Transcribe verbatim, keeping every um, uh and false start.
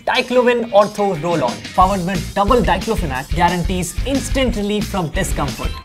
Diclovin Ortho Roll-On, powered with double diclofenac, guarantees instant relief from discomfort.